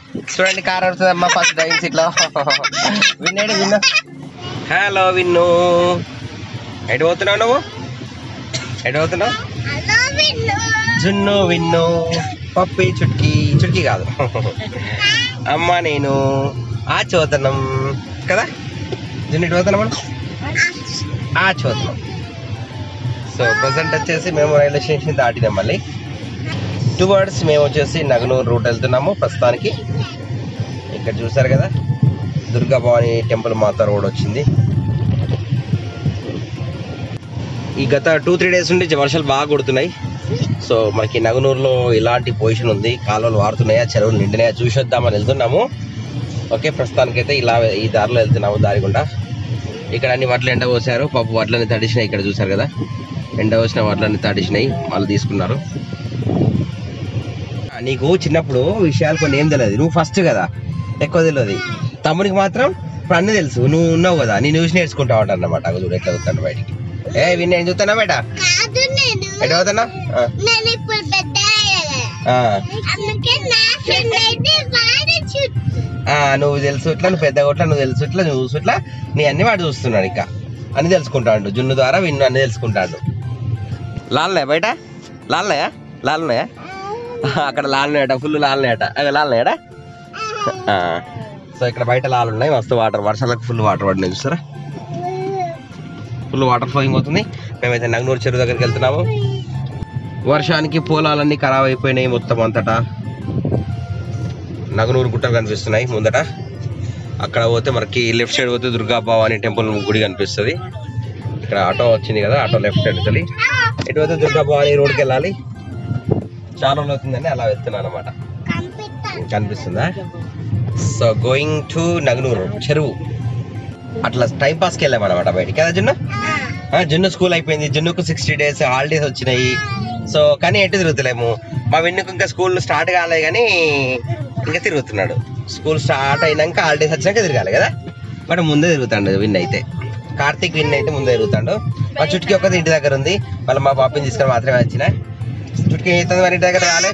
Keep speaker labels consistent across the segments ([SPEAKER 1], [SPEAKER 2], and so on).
[SPEAKER 1] చూడండి కార్ అవుతుందమ్మా first driving seat లో. విన్నాడు విన్ను. హలో విన్ను, ఎటు పోతున్నావు నువ్వు? ఎటు పోతున్నావు? జున్ను విన్ను పప్పి చుట్కీ, చుట్కీ కాదు అమ్మ నేను ఆ చోతనం కదా. జున్ను ఇటు పోతున్నాం మనం ఆ చోతనం. సో ప్రజెంట్ వచ్చేసి మేము రైల్వే స్టేషన్ దాటినాం. మళ్ళీ టువర్డ్స్ మేము వచ్చేసి నగనూరు రూట్ వెళ్తున్నాము ప్రస్తుతానికి. ఇక్కడ చూసారు కదా దుర్గా భవాని టెంపుల్ మాత రోడ్ వచ్చింది. ఈ గత 2-3 డేస్ నుండి వర్షాలు బాగా కొడుతున్నాయి. సో మనకి నగనూరులో ఇలాంటి పొజిషన్ ఉంది. కాలువలు వారుతున్నాయా, చెరువులు నిండినాయా చూసొద్దామని వెళ్తున్నాము. ఓకే, ప్రస్తుతానికైతే ఇలా ఈ దారిలో వెళ్తున్నాము. దారి గుండా ఇక్కడ అన్ని వడ్లు ఎండ పోసారు. పాపం వడ్లన్నీ తడిసినాయి. ఇక్కడ చూసారు కదా ఎండ పోసిన వడ్లన్నీ తడిసినాయి. వాళ్ళు తీసుకున్నారు. నీకు చిన్నప్పుడు విషయాలు కొన్ని ఏం తెలియదు. నువ్వు ఫస్ట్ కదా, ఎక్కువ తెలియదు. తమ్ముడికి మాత్రం ఇప్పుడు అన్నీ తెలుసు. నువ్వు ఉన్నావు కదా, నేను చూసి నేర్చుకుంటా ఉంటాను అన్నమాట. చూడు ఎట్లా చూస్తాను బయటికి. విన్ ఏం చూస్తానా బయట? ఎట్లా అవుతానా? నువ్వు తెలుసు ఇట్లా, నువ్వు పెద్దగా కొట్లా, నువ్వు తెలుసు ఇట్లా, నువ్వు చూసు ఇట్లా, నీ అన్ని వాడు చూస్తున్నాడు. ఇక అన్ని తెలుసుకుంటాడు. జున్ను ద్వారా విన్ను అన్ని తెలుసుకుంటాడు. లాల్నాయా బయట? లాల్నాయా? లాల్నాయా? అక్కడ లాల్నాయట, ఫుల్ లాల్నాయట. లాల్నాయడా? సో ఇక్కడ బయట లాలు ఉన్నాయి. మస్తు వాటర్, వర్షాలకు ఫుల్ వాటర్ పడినాయి. చూస్తారా ఫుల్ వాటర్ ఫ్లోయింగ్ అవుతుంది. మేమైతే నగనూరు చెరువు దగ్గరికి వెళ్తున్నాము. వర్షానికి పొలాలన్నీ ఖరాబ్ అయిపోయినాయి మొత్తం అంతటా. నగనూరు గుట్టలు కనిపిస్తున్నాయి ముందట. అక్కడ పోతే మనకి లెఫ్ట్ సైడ్ పోతే దుర్గా భవాని టెంపుల్ గుడి కనిపిస్తుంది. ఇక్కడ ఆటో వచ్చింది కదా, ఆటో లెఫ్ట్ సైడ్ వెళ్ళి ఇటు పోతే దుర్గా భవాని రోడ్కి వెళ్ళాలి. చాలా రోజులు అవుతుందని అలా వెళ్తున్నాను అనమాట. కనిపిస్తుందా? సో గోయింగ్ టు నగనూరు చెరువు. అట్లా టైం పాస్కి వెళ్ళాం అనమాట బయటికి కదా. జున్ను జున్ను స్కూల్ అయిపోయింది. జున్నుకు 60 days హాలిడేస్ వచ్చినాయి. సో కానీ ఎటు తిరుగుతలేము. మా విన్నుకు ఇంకా స్కూల్ స్టార్ట్ కాలే కానీ ఇంకా తిరుగుతున్నాడు. స్కూల్ స్టార్ట్ అయినాక హాలిడేస్ వచ్చినాక తిరగాలి కదా. బట్ ముందే తిరుగుతాడు విన్ అయితే. కార్తీక్ విన్ అయితే ముందే తిరుగుతాడు. మా చుట్టుకి ఒక్కది ఇంటి దగ్గర ఉంది. మళ్ళీ మా పాపని తీసుకొని మాత్రమే వచ్చిన. చుట్టుకి ఏం అవుతుంది మరి ఇంటి దగ్గర రాలే.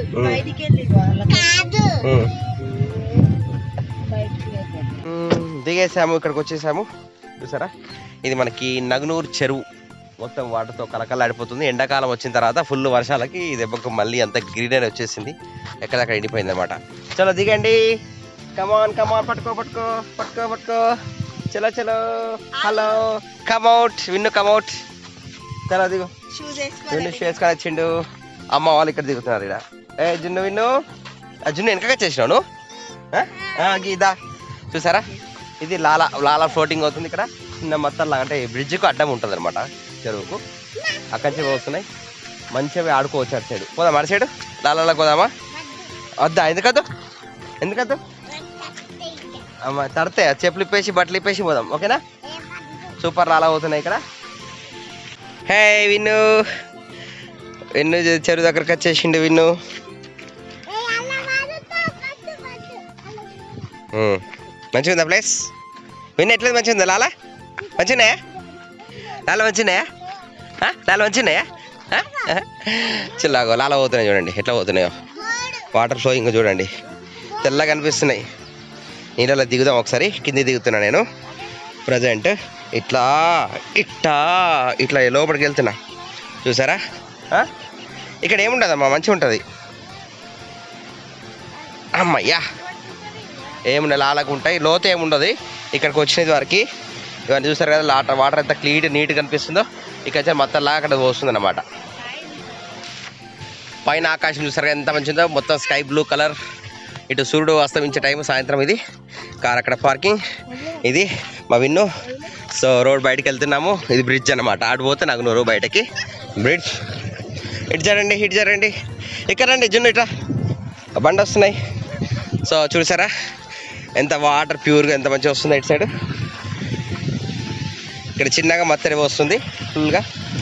[SPEAKER 1] దిగేసాము, ఇక్కడికి వచ్చేసాము. చూసారా ఇది మనకి నగనూరు చెరువు. మొత్తం వాటర్తో కలకలాడిపోతుంది. ఎండాకాలం వచ్చిన తర్వాత ఫుల్ వర్షాలకి దెబ్బకు మళ్ళీ అంత గ్రీనరీ వచ్చేసింది. ఎక్కడక్కడ ఎండిపోయింది అనమాట. చలో దిగండి. కమాన్ కమాన్, పట్టుకో పట్టుకో పట్టుకో పట్టుకో. చలో చలో. Hello come out Vinnu, come out. చలో దిగు. విన్ను షూస్ కానీ వచ్చిండు. అమ్మ వాళ్ళు ఇక్కడ దిగుతున్నారు. ఇక్కడ జున్ను విన్ను. జున్ను వెనకగా చేసినావు గీదా. చూసారా ఇది లాలా లాలా ఫ్లోటింగ్ అవుతుంది. ఇక్కడ చిన్న మొత్తం లాగా అంటే బ్రిడ్జ్కు అడ్డం ఉంటుంది అనమాట చెరువుకు. అక్కడి నుంచి వస్తున్నాయి. మంచిగా ఆడుకోవచ్చు. అటు సైడ్ పోదాం, అటు సైడ్ లాలాలకు పోదామా? వద్దా? ఎందుకద్దు ఎందుకద్దు అమ్మ, తడితే చెప్పులు ఇప్పేసి బట్టలు ఇప్పేసి పోదాం. ఓకేనా? సూపర్ లాలా అవుతున్నాయి ఇక్కడ. హే విన్ను, విన్ను చెరువు దగ్గరకు వచ్చేసిండు విన్ను. మంచిగా ఉందా ప్లేస్? విన్ను ఎట్లేదు? మంచిగా ఉందా లాలా? మంచిగున్నాయా లాలా? మంచిగున్నాయా లాలా? మంచిగున్నాయా? చిల్లాగో లాలా పోతున్నాయి. చూడండి ఎట్లా పోతున్నాయో. వాటర్ ఫ్లోయింగ్ చూడండి, తెల్లగా కనిపిస్తున్నాయి. నీళ్ళలో దిగుదాం ఒకసారి. కింద దిగుతున్నా నేను ప్రజెంట్. ఇట్లా ఇట్లా ఇట్లా లోపలికి వెళ్తున్నా. చూసారా ఇక్కడ ఏముండదమ్మా, మంచిగా ఉంటుంది. అమ్మయ్యా ఏముండదు, లాలకు ఉంటాయి. లోతు ఏముండదు ఇక్కడికి వచ్చినది వరకు. ఇవన్నీ చూసారు కదా వాటర్ ఎంత నీట్గా కనిపిస్తుందో. ఇక్కడ మొత్తం లాగా అక్కడ పోస్తుంది అన్నమాట. పైన ఆకాశం చూసారు ఎంత మంచిదో, మొత్తం స్కై బ్లూ కలర్. ఇటు సూర్యుడు అస్తమించే టైం సాయంత్రం. ఇది కార్ అక్కడ పార్కింగ్. ఇది మా విన్ను. సో రోడ్ బయటకు వెళ్తున్నాము. ఇది బ్రిడ్జ్ అనమాట. ఆడు పోతే నగనూరు బయటకి బ్రిడ్జ్. ఇటు జరండి, ఇటు జరండి. ఇక్కడ రండి జున్ను, ఇట్లా బండి వస్తున్నాయి. సో చూసారా ఎంత వాటర్ ప్యూర్గా ఎంత మంచిగా వస్తుంది ఇటు సైడ్. ఇక్కడ చిన్నగా మత్తడి వస్తుంది ఫుల్గా.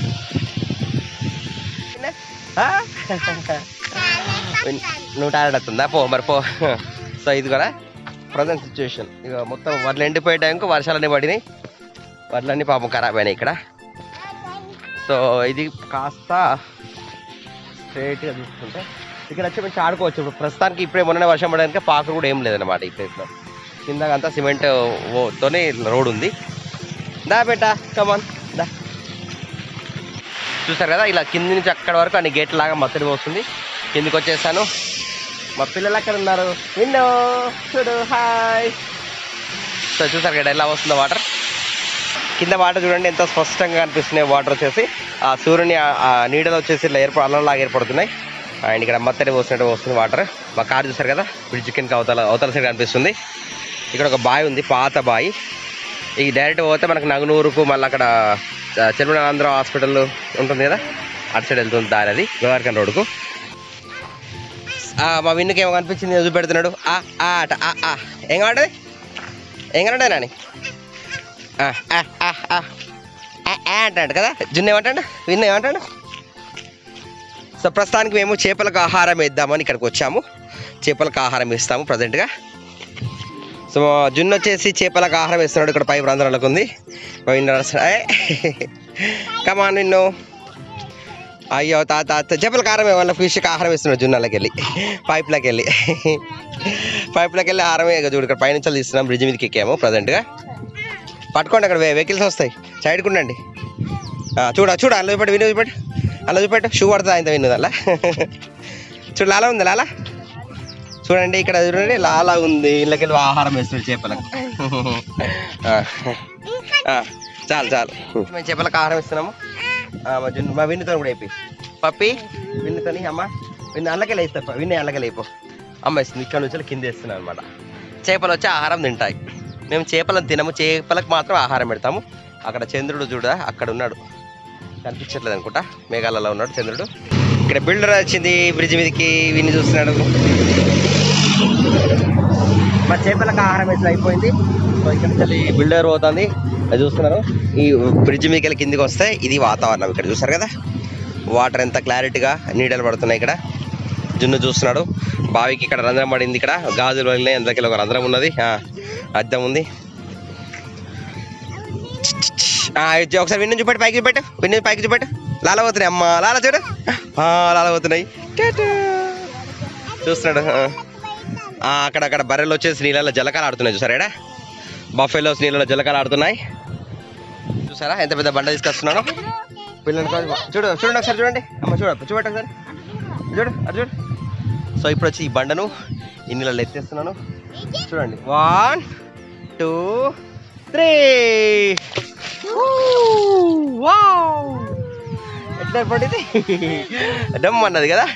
[SPEAKER 1] నువ్వు టాయిలెట్ వస్తుందా? పో మరి పో. సో ఇది కూడా ప్రజెంట్ సిచ్యువేషన్. ఇక మొత్తం వడ్లు ఎండిపోయే టైంకు వర్షాలన్నీ పడినాయి. వడ్లన్నీ పాపం ఖరాబ్ అయినాయి ఇక్కడ. సో ఇది కాస్త స్ట్రైట్గా చూసుకుంటే ఇక్కడ వచ్చి మంచి ఆడుకోవచ్చు. ఇప్పుడు ప్రస్తుతానికి ఇప్పుడే మొన్న వర్షం పడడానికి పాకులు కూడా ఏం లేదన్నమాట ఈ ప్లేస్లో. కింద అంతా సిమెంట్ తోనే రోడ్ ఉంది. దా బేటా కమాన్ దా. చూసారు కదా ఇలా కింది నుంచి అక్కడ వరకు అన్ని గేట్ లాగా మత్తడి వస్తుంది. కిందికి వచ్చేసాను. మా పిల్లలు అక్కడ ఉన్నారు. విన్నో చూడు హాయ్. సో చూసారు కదా ఎలా వస్తుందో వాటర్. కింద వాటర్ చూడండి ఎంత స్పష్టంగా కనిపిస్తున్నాయి. వాటర్ వచ్చేసి ఆ సూర్యుని నీడలు వచ్చేసి ఇలా అలలాగా ఏర్పడుతున్నాయి. అండ్ ఇక్కడ మత్తడి పోసినట్టు వస్తుంది వాటర్. మా కారు చూసారు కదా బ్రిడ్జ్ కింద అవతల సైడ్ కనిపిస్తుంది. ఇక్కడ ఒక బావి ఉంది, పాత బావి. ఈ డైరెక్ట్ పోతే మనకు నగనూరుకు మళ్ళీ అక్కడ చెరువునాంధ్ర హాస్పిటల్ ఉంటుంది కదా అటు సైడ్ వెళ్తుంది దారి. అది గోవర్కన్ రోడ్కు. మా విన్నుకి ఏమో కనిపించింది చూపెడుతున్నాడు. ఆట ఏం కావాలి ఏం కావాలంటే నాని అంటాడు కదా. జున్ను ఏమంటాడు, విన్ను ఏమంటాడు. సో ప్రస్తుతానికి మేము చేపలకు ఆహారం వేద్దామని ఇక్కడికి వచ్చాము. చేపలకు ఆహారం ఇస్తాము ప్రజెంట్గా. సో జున్ను వచ్చేసి చేపలకు ఆహారం వేస్తున్నాడు. ఇక్కడ పై ప్రాంతాలకు ఉంది. కమాన్ నిన్ను అయ్యో తాత చేపలకు ఆహారం వాళ్ళ ఫిష్కి ఆహారం వేస్తున్నాడు. జున్నలకి వెళ్ళి పైప్లోకి వెళ్ళి ఆహారమే చూడు. ఇక్కడ పైనుంచి తీస్తున్నాం. బ్రిడ్జ్ మీదకి ఎక్కాము ప్రజెంట్గా. పట్టుకోండి అక్కడ వెహికల్స్ వస్తాయి, సైడ్కి ఉండండి. చూడ అలా చూపెట్టు, విను చూపెట్టు, అలా చూపెట్టు. షూ పడుతుంది ఆయన విను అలా. చూడు లాలా ఉంది, లాలా చూడండి. ఇక్కడ చూడండి లాలా ఉంది. ఇళ్ళకి వెళ్ళి ఆహారం వేస్తున్నాడు చేపలకు. చాలు మేము చేపలకు ఆహారం ఇస్తున్నాము. మా విన్నుతో కూడా అయిపోయి పప్పి విన్నుతోని అమ్మ విన్ను అల్లకెళ్ళి వేస్తారు. విన్ను అల్లకెళ్ళి అయిపో అమ్మ ఇస్తుంది. ఇక్కడ నుంచి కింద వేస్తున్నాం అనమాట. చేపలు వచ్చి ఆహారం తింటాయి. మేము చేపలను తినము, చేపలకు మాత్రం ఆహారం పెడతాము. అక్కడ చంద్రుడు చూడ అక్కడ ఉన్నాడు, కనిపించట్లేదు అనుకుంటా, మేఘాలలో ఉన్నాడు చంద్రుడు. ఇక్కడ బిల్డర్ వచ్చింది బ్రిడ్జ్ మీదకి, విన్ని చూస్తున్నాడు. మా చేపలకు ఆహారం వేసి అయిపోయింది. సో ఇక్కడ నుంచి బిల్డర్ పోతుంది, అది చూస్తున్నారు. ఈ బ్రిడ్జ్ మీదకి వెళ్ళి కిందికి వస్తే ఇది వాతావరణం. ఇక్కడ చూస్తారు కదా వాటర్ ఎంత క్లారిటీగా నీడలు పడుతున్నాయి. ఇక్కడ జున్ను చూస్తున్నాడు. బావికి ఇక్కడ రంధ్రం పడింది. ఇక్కడ గాజులు వదిలినాయి. అందులోకి ఒక రంధ్రం ఉన్నది, అద్దం ఉంది. ఒకసారి విన్ను చూపెట్టు, పైకి చూపెట్టు, విన్ను పైకి చూపెట్టు. లాల పోతున్నాయి అమ్మ, లాల చూడు, లాల పోతున్నాయి. చూస్తున్నాడు. అక్కడక్కడ బర్రెలు వచ్చేసి నీళ్ళలో జలకాలు ఆడుతున్నాయి. చూసారా ఇక్కడ బఫెలోస్ నీళ్ళలో జలకాలు ఆడుతున్నాయి. చూసారా ఎంత పెద్ద బండ తీసుకొస్తున్నాడు పిల్లలు. చూడండి ఒకసారి చూడండి అమ్మ, చూపెట్టు ఒకసారి చూడు, అది చూడు. సో ఇప్పుడు వచ్చి ఈ బండను ఈ నీళ్ళలో ఎత్తేస్తున్నాను. చూడండి 1 2 3. ఎట్లా పడింది, డమ్ అన్నది కదా.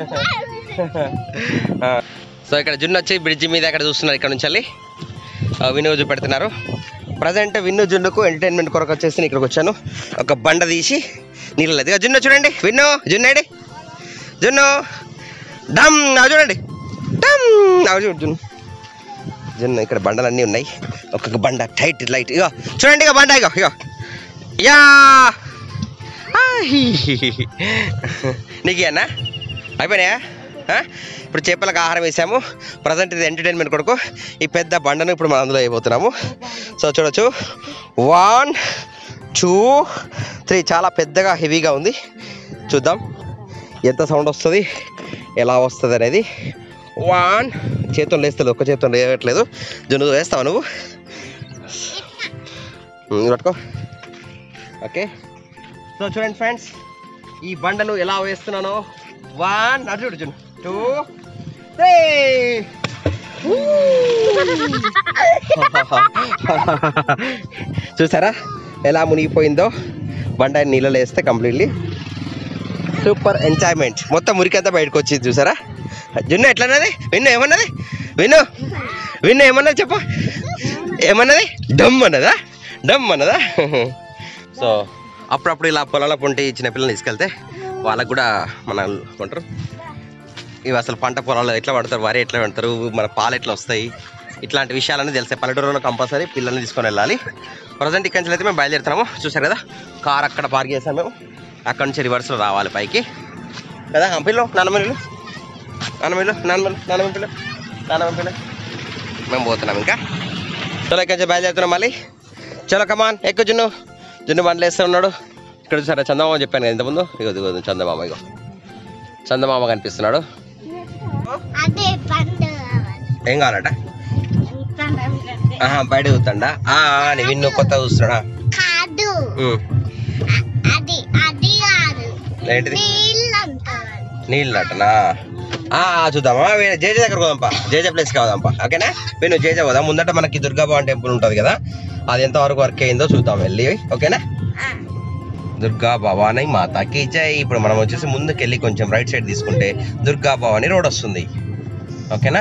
[SPEAKER 1] సో ఇక్కడ జున్ను వచ్చి బ్రిడ్జి మీద అక్కడ చూస్తున్నారు. ఇక్కడ నుంచి వెళ్ళి విన్ను చూపెడుతున్నారు. ప్రజెంట్ విన్ను జున్నుకు ఎంటర్టైన్మెంట్ కొరకు వచ్చేసి ఇక్కడికి వచ్చాను. ఒక బండ తీసి నీళ్ళు లేదు. జున్ను చూడండి, విన్ను జున్నేడి జున్ను డమ్ అవి చూడండి, డమ్ అవి చూడు జున్ను. జున్ను ఇక్కడ బండలన్నీ ఉన్నాయి. ఒక్కొక్క బండ టైట్ లైట్. ఇగో చూడండి, ఇక బండ ఇగో యా. నీకు అన్నా అయిపోయినాయా? ఇప్పుడు చేపలకు ఆహారం వేసాము. ప్రజెంట్ ఇది ఎంటర్టైన్మెంట్ కొరకు ఈ పెద్ద బండను ఇప్పుడు మనం అందులో అయిపోతున్నాము. సో చూడొచ్చు 1 2 3 చాలా పెద్దగా హెవీగా ఉంది. చూద్దాం ఎంత సౌండ్ వస్తుంది, ఎలా వస్తుంది అనేది. 1 చేతులు లేస్తుంది, ఒక్క చేతులు లేవట్లేదు. జున్ను వేస్తావు నువ్వు, పట్టుకో. ఓకే సో చూడండి ఫ్రెండ్స్, ఈ బండను ఎలా వేస్తున్నానో. 1 అటు చూడు జున్ను, 2 3. చూసారా ఎలా మునిగిపోయిందో బండ నీళ్ళలో వేస్తే. Completely super enjoyment. మొత్తం మురికంతా బయటకు వచ్చింది. చూసారా జున్ను ఎట్లన్నది, విన్ను ఏమన్నది, విన్ను ఏమన్నది చెప్పు, ఏమన్నది, డమ్ అన్నదా, డమ్ అన్నదా. సో అప్పుడప్పుడు ఇలా పొలాల పొంటి చిన్న పిల్లల్ని తీసుకెళ్తే వాళ్ళకు కూడా మన అంటారు ఇవి అసలు పంట పొలాలు ఎట్లా పడతారు, వరి ఎట్లా పడతారు, మన పాలు ఎట్లా వస్తాయి, ఇట్లాంటి విషయాలన్నీ తెలిసే. పల్లెటూరులో కంపల్సరీ పిల్లల్ని తీసుకొని వెళ్ళాలి. ప్రజెంట్ ఇక్కడి నుంచి అయితే మేము బయలుదేరుతున్నాము. చూసారు కదా కార్ అక్కడ పార్క్ చేసాము మేము. అక్కడ నుంచి రివర్స్లో రావాలి పైకి కదా. పిల్లలు నాన్నమ్మ మేము పోతున్నాం ఇంకా. చలో ఇక్కడి నుంచి బయలుదేరుతున్నాం మళ్ళీ. చలో కమాన్ ఎక్కువ జున్ను బండ్లు వేస్తూ ఉన్నాడు. ఇక్కడ చూసారా చందమామ చెప్పాను కదా ఇంతకుముందు. ఇగో చందమామ, ఇగో చందమామ కనిపిస్తున్నాడు. ఏం కావాలట? బయట చూస్తాడా? విన్ను కొత్త చూస్తాడా? ఏంటిది? నీళ్ళు అట్టనా? చూద్దామా? జేజే దగ్గర పోదాంపా, జేజే ప్లేస్ కావదాంపా. ఓకేనా? నేను జేజే పోదాం. ముందట మనకి దుర్గాభవాని టెంపుల్ ఉంటుంది కదా, అది ఎంతవరకు వర్క్ అయిందో చూద్దాం వెళ్ళి. ఓకేనా? దుర్గా భవాని మాతాకి జై. ఇప్పుడు మనం వచ్చేసి ముందుకెళ్ళి కొంచెం రైట్ సైడ్ తీసుకుంటే దుర్గా భవాని రోడ్ వస్తుంది. ఓకేనా?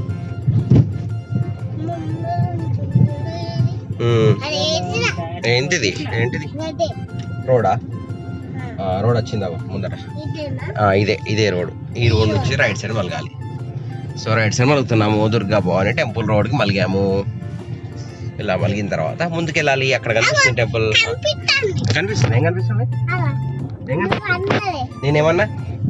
[SPEAKER 1] ఏంటిది ఏంటిది రోడా? రోడ్ వచ్చిందా ముందట? ఇదే రోడ్. ఈ రోడ్ నుంచి రైట్ సైడ్ మలగాలి. సో రైట్ సైడ్ మలుగుతున్నాము. దుర్గా భవాని టెంపుల్ రోడ్కి మలిగాము. ఇలా మలిగిన తర్వాత ముందుకెళ్ళాలి. అక్కడ కనిపిస్తుంది టెంపుల్. కనిపిస్తుంది? ఏం కనిపిస్తుంది? నేనేమన్నా?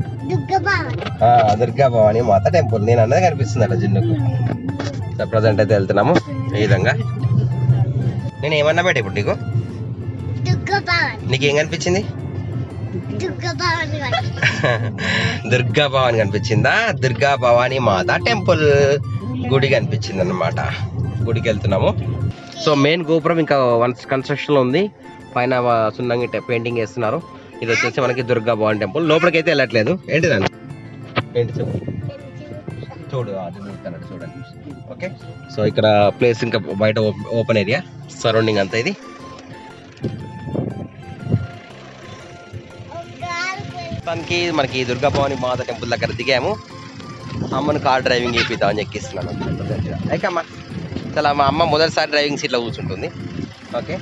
[SPEAKER 1] దుర్గా భవాని మాత టెంపుల్ నేను అన్నది కనిపిస్తుంది అట జిన్నుకు. సో ప్రజెంట్ అయితే వెళ్తున్నాము ఈ విధంగా. నేను ఏమన్నా బయట ఇప్పుడు నీకేం కనిపించింది? దుర్గా భవాని కనిపించిందా? దుర్గా భవాని మాత టెంపుల్ గుడి కనిపించింది అన్నమాట. గుడికి వెళ్తున్నాము. సో మెయిన్ గోపురం ఇంకా కన్స్ట్రక్షన్ లో ఉంది. పైన సున్నంగి పెయింటింగ్ వేస్తున్నారు. ఇది వచ్చేసి మనకి దుర్గా భవాని టెంపుల్. లోపలికి అయితే వెళ్ళట్లేదు. ఏంటిదండి? ఏంటి చూడు చూడండి. ఓకే. సో ఇక్కడ ప్లేస్ ఇంకా బయట ఓపెన్ ఏరియా, సరౌండింగ్ అంతా. ఇది మొత్తానికి మనకి దుర్గా భవాని మాత టెంపుల్ దగ్గర దిగాము. అమ్మను కార్ డ్రైవింగ్ చేపిద్దామని ఎక్కిస్తున్నాను. అమ్మా చాలా మా అమ్మ మొదటిసారి డ్రైవింగ్ సీట్లో కూర్చుంటుంది. ఓకే.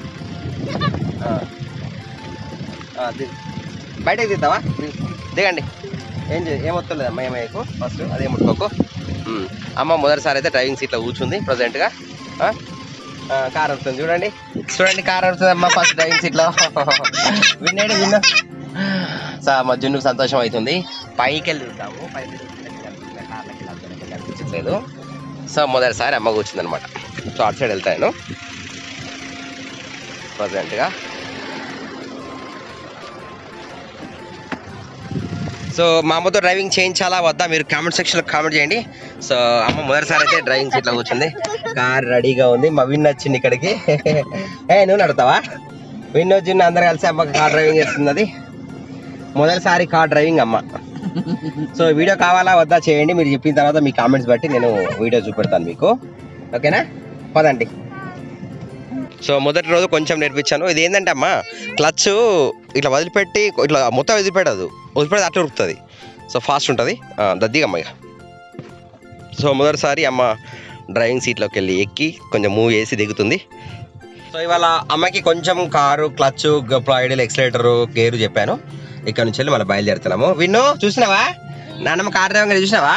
[SPEAKER 1] బయటకు తీద్దామా? దిగండి. ఏమొత్తలేదు అమ్మ, ఏమయ్యకు ఫస్ట్ అదే ముట్టుకోకు. అమ్మ మొదటిసారి అయితే డ్రైవింగ్ సీట్లో కూర్చుంది ప్రజెంట్గా. కార్ వస్తుంది చూడండి. కార్ వస్తుంది అమ్మ ఫస్ట్ డ్రైవింగ్ సీట్లో. విన్నా మా జున్నుకు సంతోషం అవుతుంది. పైకి వెళ్ళి చూద్దాము. పైకి కనిపించట్లేదు. సో మొదటిసారి అమ్మ కూర్చుంది అనమాట. సో అటు సైడ్ వెళ్తాను ప్రజెంట్గా. సో మా అమ్మతో డ్రైవింగ్ చేయించాలా వద్దా మీరు కామెంట్ సెక్షన్లో కామెంట్ చేయండి. సో అమ్మ మొదటిసారి అయితే డ్రైవింగ్ సీట్లో కూర్చుంది. కార్ రెడీగా ఉంది. మా విన్ వచ్చింది ఇక్కడికి. నువ్వు నడుతావా? విన్ వచ్చింది. అందరు కలిసి అమ్మకి కార్ డ్రైవింగ్ చేస్తుంది. మొదటిసారి కార్ డ్రైవింగ్ అమ్మ. సో వీడియో కావాలా వద్దా చేయండి. మీరు చెప్పిన తర్వాత మీ కామెంట్స్ బట్టి నేను వీడియో చూపెడతాను మీకు. ఓకేనా? పదండి. సో మొదటి రోజు కొంచెం నేర్పించాను. ఇది ఏంటంటే అమ్మ క్లచ్ ఇట్లా వదిలిపెట్టి ఇట్లా మొత్తం వదిలిపెట్టదు అట్లా ఉరుకుతుంది. సో ఫాస్ట్ ఉంటుంది. దద్దిగా అమ్మ. సో మొదటిసారి అమ్మ డ్రైవింగ్ సీట్లోకి వెళ్ళి ఎక్కి కొంచెం మూవ్ చేసి దిగుతుంది. సో ఇవాళ అమ్మకి కొంచెం car clutch ideal accelerator gear చెప్పాను. ఇక్కడ నుంచి వెళ్ళి మళ్ళీ బయలుదేరుతున్నాము. విన్ను చూసినావా? నాన్నమ్మ కార్ డ్రైవింగ్ చూసినావా?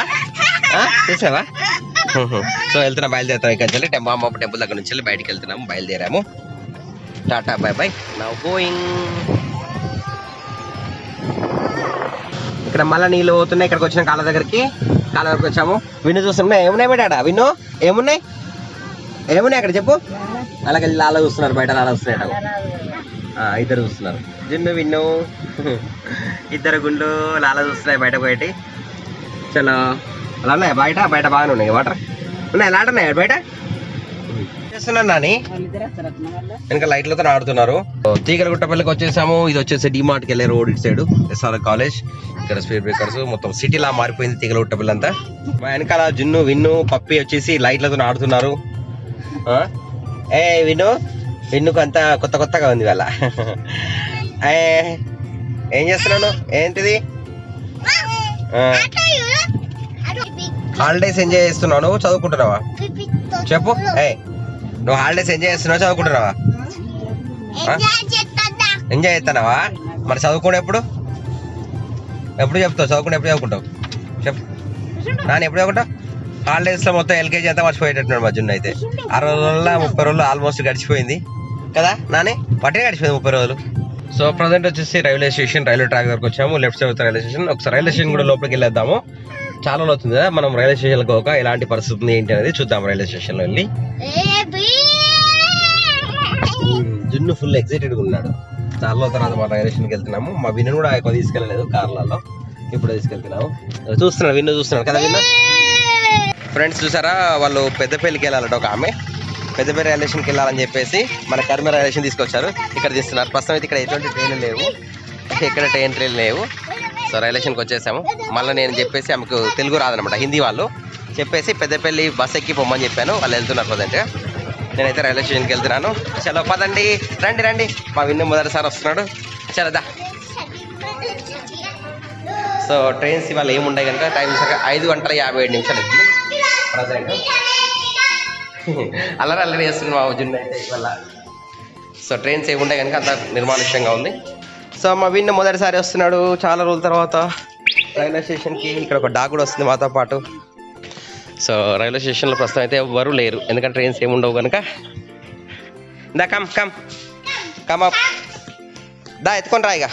[SPEAKER 1] సో వెళ్తున్నా, బయలుదేరుతాం. ఇక్కడ నుంచి వెళ్ళి అమ్మ టెంపుల్ దగ్గర నుంచి వెళ్ళి బయటికి వెళ్తున్నాము. బయలుదేరాము. Tata bye bye. Now going. ఇక్కడ మళ్ళీ నీళ్ళు పోతున్నాయి. ఇక్కడికి వచ్చిన కాళ్ళ దగ్గరికి వచ్చాము. విన్ను చూస్తున్నా. ఏమున్నాయి బయట? విన్ను ఏమున్నాయి అక్కడ చెప్పు. అలాగే లాలా చూస్తున్నారు బయట. లాలా వస్తున్నాయి. ఇద్దరు చూస్తున్నారు. జిన్ను విన్ను ఇద్దరు గుండు లాలా చూస్తున్నాయి బయట పోయేటి. చాలా అలా ఉన్నాయి బయట బాగానే ఉన్నాయి. వాటర్ ఉన్నాయి. ఎలా ఉన్నాయి బయట? చేస్తున్నాను నాని. వెనక లైట్లతో ఆడుతున్నారు. తీగలగుట్టపల్లికి వచ్చేసాము. ఇది వచ్చేసి డిమార్ట్కి వెళ్ళే రోడ్ ఇటు సైడ్ ఎస్ఆర్ కాలేజ్. ఇక్కడ స్పీడ్ బ్రేకర్స్ మొత్తం సిటీలా మారిపోయింది తీగలగుట్టపల్లి అంతా. మా వెనకాల జిన్ను విన్ను పప్పి వచ్చేసి లైట్లతో ఆడుతున్నారు. విన్నుకు అంతా కొత్తగా ఉంది వాళ్ళ. ఏం చేస్తున్నాను? ఏంటిది? హాలిడేస్ ఎంజాయ్ చేస్తున్నావు? నువ్వు చదువుకుంటున్నావా? చెప్పు. నువ్వు హాలిడేస్ ఎంజాయ్ చేస్తున్నావు చదువుకుంటున్నావా? ఎంజాయ్ చేస్తున్నావా? మరి చదువుకోండి. ఎప్పుడు చెప్తావు? చదువుకుంటే ఎప్పుడు చదువుకుంటావు? చెప్పు నాన్న. ఎప్పుడు చదువుకుంటావు? హాలిడేస్లో మొత్తం ఎల్కేజీ అంతా మర్చిపోయేటట్టున్నాడు మా జున్ను అయితే. 60 రోజుల్లో 30 రోజులు ఆల్మోస్ట్ గడిచిపోయింది కదా నాని? పట్టే గడిచిపోయింది 30 రోజులు. సో ప్రజెంట్ వచ్చేసి రైల్వే ట్రాక్ దగ్గరకు వచ్చాము. Left side railway station. ఒకసారి రైల్వే స్టేషన్ కూడా లోపలికి వెళ్ళేద్దాము. చాలా రోజులు అవుతుంది కదా మనం రైల్వే స్టేషన్కి ఒక ఎలాంటి పరిస్థితి ఉంది ఏంటి అనేది చూద్దాం. రైల్వే స్టేషన్లో వెళ్ళి జున్ను ఫుల్ ఎక్సైటెడ్గా ఉన్నాడు. చాలా రోజుల తర్వాత మా రైల్వే స్టేషన్కి వెళ్తున్నాము. మా విన్ను కూడా ఎక్కువ తీసుకెళ్ళలేదు కార్లలో. ఇప్పుడు తీసుకెళ్తున్నాము. చూస్తున్నాడు విన్ను, చూస్తున్నాడు కదా విన్ను. ఫ్రెండ్స్ చూసారా, వాళ్ళు పెద్దపల్లికి వెళ్ళాలట. ఒక ఆమె పెద్దపల్లి రైల్వే స్టేషన్కి వెళ్ళాలని చెప్పేసి మన కర్మ రైల్వే స్టేషన్ తీసుకొచ్చారు. ఇక్కడ తీస్తున్నారు. ప్రస్తుతం అయితే ఇక్కడ ఎటువంటి ట్రైన్లు లేవు, ఇక్కడ ట్రైన్లు లేవు. సో రైల్వే స్టేషన్కి వచ్చేసాము. మళ్ళీ నేను చెప్పేసి ఆమెకు తెలుగు రాదనమాట, హిందీ వాళ్ళు చెప్పేసి పెద్దపల్లి బస్ ఎక్కి పొమ్మని చెప్పాను. వాళ్ళు వెళ్తున్నారు ప్రజెంట్గా. నేనైతే రైల్వే స్టేషన్కి వెళ్తున్నాను. చలో పదండి, రండి రండి. మా విన్ను మొదటిసారి వస్తున్నాడు. చలోదా. సో ట్రైన్స్ ఇవాళ ఏముంటాయి కనుక టైం 5:57 ప్రజెంట్. అల్లరి చేస్తున్నాం మా జున్ను అయితే ఇవాళ. సో ట్రైన్స్ ఏముంటాయి కనుక అంత నిర్మానుష్యంగా ఉంది. సో మా విన్ను మొదటిసారి వస్తున్నాడు చాలా రోజుల తర్వాత రైల్వే స్టేషన్కి. ఇక్కడ ఒక డాగ్ కూడా వస్తుంది మాతో పాటు. సో రైల్వే స్టేషన్లో ప్రస్తుతం అయితే ఎవరు లేరు, ఎందుకంటే ట్రైన్స్ ఏముండవు కనుక. దా కమ్ కమ్ కమ్ అప్, దా ఎత్తుకొని రా. ఇక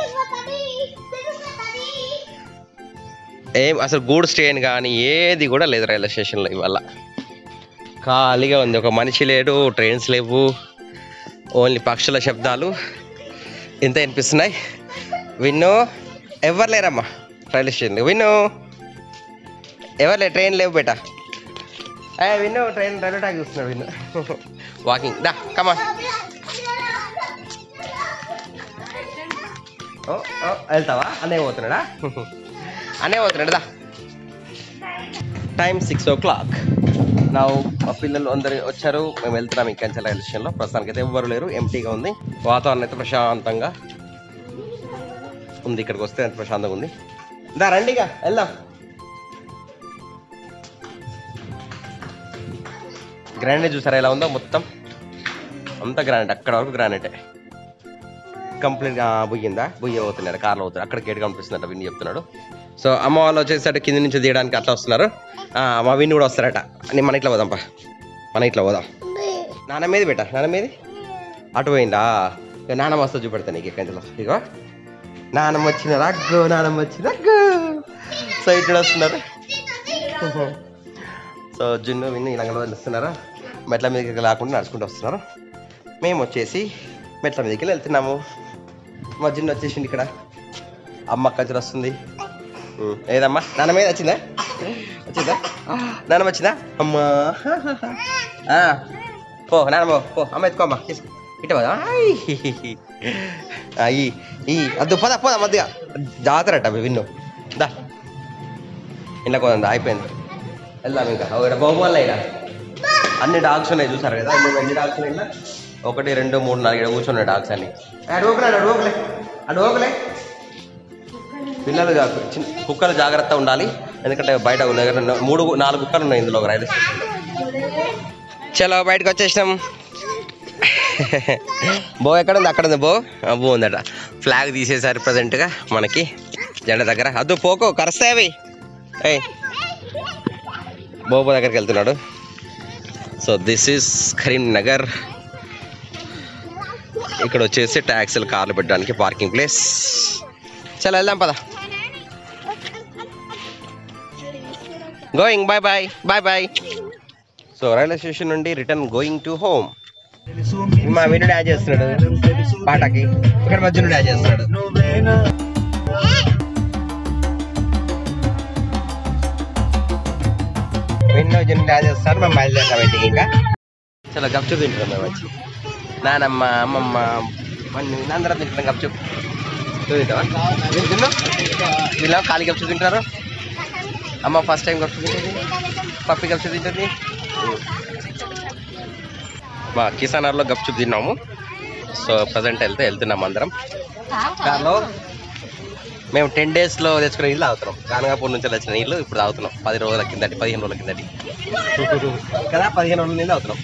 [SPEAKER 1] ఏం అసలు గూడ్స్ ట్రైన్ కానీ ఏది కూడా లేదు రైల్వే స్టేషన్లో ఇవాళ. ఖాళీగా ఉంది, ఒక మనిషి లేడు, ట్రైన్స్ లేవు, ఓన్లీ పక్షుల శబ్దాలు ఇంత వినిపిస్తున్నాయి. విన్ను ఎవరు లేరమ్మా రైల్వే స్టేషన్లో. విన్ను ఎవరు లేరు, ట్రైన్ లేవు బేటా. విన్ను ట్రైన్ రైల్వే ట్రాక్ చూస్తున్నాడు విన్ను. వాకింగ్ దా కమాన్. వెళ్తావా? అనే పోతున్నాడా? అనే పోతున్నాడు దా. Time 6 o'clock. నా మా పిల్లలు అందరు వచ్చారు, మేము వెళ్తున్నాం ఇంకా రైల్వే స్టేషన్లో. ప్రస్తుతానికి అయితే ఎవ్వరు లేరు, ఎంటీగా ఉంది. వాతావరణం అయితే ప్రశాంతంగా ఉంది. ఇక్కడికి వస్తే అంత ప్రశాంతంగా ఉంది. దా రండిగా వెళ్దాం. గ్రానైట్ చూసారా ఎలా ఉందో, మొత్తం అంతా గ్రానైట్, అక్కడ వరకు గ్రానైటే కంప్లీట్గా. బుయ్య పోతున్నాడు, కార్లో పోతున్నాడు. అక్కడ గేట్ కనిపిస్తుందట విన్ని చెప్తున్నాడు. సో అమ్మ వాళ్ళు వచ్చేసరికి కింద నుంచి తీయడానికి అట్లా వస్తున్నారు. మా విన్ని కూడా వస్తారట. నేను మన ఇట్లా పోదాంపా, మన ఇట్లా పోదాం. నాన్న మీది బేటా, నాన్న మీది అటు పోయిందా? ఇక నాన్నమ్మ వస్తా చూపెడతాను నీకు ఎక్కడిలో. ఇగో నాన్నమ్మ వచ్చిన రగ్గు, నాన్నమ్మ వచ్చిన రగ్గు. సో ఇట్లా వస్తున్నారు. సో జున్ను విన్ను ఇలాగ వస్తున్నారు. మెట్ల మీదకి లేకుండా నడుచుకుంటూ వస్తున్నారు. మేము వచ్చేసి మెట్ల మీదకి వెళ్తున్నాము. మా జున్ను వచ్చేసింది. ఇక్కడ అమ్మ కజరు వస్తుంది. ఏదమ్మా నాన్న మీద వచ్చిందా? నాన్నమ్మ వచ్చిందా? అమ్మా పో నాన్నమ్మ పో, అమ్మ ఎత్తుకోమ్మా, తీసుకో ఇట్ట పోదా. అద్దు పోదా పోదా మధ్య జాతరట విన్ను. దా ఇంట్లో పోదా, అయిపోయింది వెళ్దాం. ఇంకా ఇక్కడ బహుమల్లా ఇక్కడ అన్ని డాగ్స్ ఉన్నాయి చూసారు కదా, ఎన్ని డాగ్స్ ఉన్నాయి. 1 2 3 4 ఇక్కడ కూర్చున్నాయి డాగ్స్ అన్ని. అడుగులే పిల్లలు కుక్కలు జాగ్రత్త ఉండాలి, ఎందుకంటే బయట 3 4 కుక్కలు ఉన్నాయి ఇందులో రైల్వే స్టేషన్. చలో బయటకు వచ్చేసినాం. బో ఎక్కడ ఉంది? అక్కడ ఉంది బో. బో ఉందట. ఫ్లాగ్ తీసేసారు ప్రజెంట్గా మనకి జెండా దగ్గర. అద్దు పోకో కరుస్తాయి అవి. బోబో దగ్గరికి వెళ్తున్నాడు. So this is Karimnagar. ఇక్కడ వచ్చేసి ట్యాక్సీలు కార్లు పెట్టడానికి పార్కింగ్ ప్లేస్. చలో వెళ్దాం పద. Going, bye bye bye bye. So railway station నుండి రిటర్న్ గోయింగ్ టు హోమ్. మా విన్ను డాన్స్ చేస్తున్నాడు పాటకి, ఇక్కడ మధ్యలో డాన్స్ చేస్తున్నాడు. విన్ను జున్ను డాన్స్ చేస్తున్నాడు. మేము బయలుదేరుతాం ఇంటికి. ఇంకా చాలా గప్చుప్ తింటున్నాం మేము వచ్చి. నానమ్మ అమ్మమ్మ అందరం తింటున్నాం గప్చుప్. తింటావా జున్ను? వీళ్ళు ఖాళీ గప్చుప్ తింటారు. అమ్మ ఫస్ట్ టైం గప్చుప్ తింటుంది, పప్పి గప్చుప్ తింటుంది. మా కిసానర్లో గప్చుప్ తిన్నాము. సో ప్రజెంట్ వెళ్తున్నాము అందరం కార్లో. మేము 10 daysలో తెచ్చుకునే నీళ్ళు తాగుతున్నాం. గానగాపూర్ నుంచి వచ్చిన నీళ్ళు ఇప్పుడు తాగుతున్నాం. 10 రోజుల కిందటి, 15 రోజుల కిందటి కదా, 15 రోజుల నీళ్ళు తాగుతున్నాం.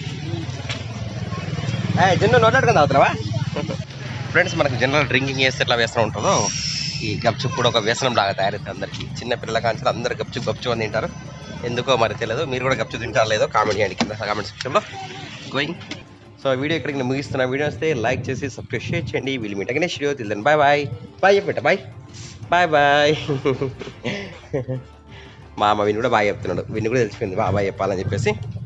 [SPEAKER 1] జున్ను నోట్లాడుకొని తాగుతున్నావా? ఫ్రెండ్స్ మనకు జనరల్ డ్రింకింగ్ చేస్తే ఎట్లా వ్యసనం ఉంటుందో ఈ గప్చుప్ కూడా ఒక వ్యసనం లాగా తయారవుతుంది అందరికీ. చిన్న పిల్లల కాంచి అందరు గప్చుప్ అని తింటారు. ఎందుకో మరి తెలియదు. మీరు కూడా గప్చుప్ తింటారో లేదో కామెంట్ చేయండి కింద కామెంట్ సెక్షన్లో. గోయింగ్. సో వీడియో ఇక్కడికి నేను ముగిస్తున్నా. వీడియో వస్తే లైక్ చేసి సబ్స్క్రైబ్ చేయండి. వీళ్ళు మీట్ నెక్స్ట్ వీడియో తెలియదు. బాయ్ బాయ్ బాయ్ చెప్పేట. Bye bye bye. మా అమ్మ విని కూడా బాయ్ చెప్తున్నాడు. విని కూడా తెలిసిపోయింది బాయ్ చెప్పాలని చెప్పేసి.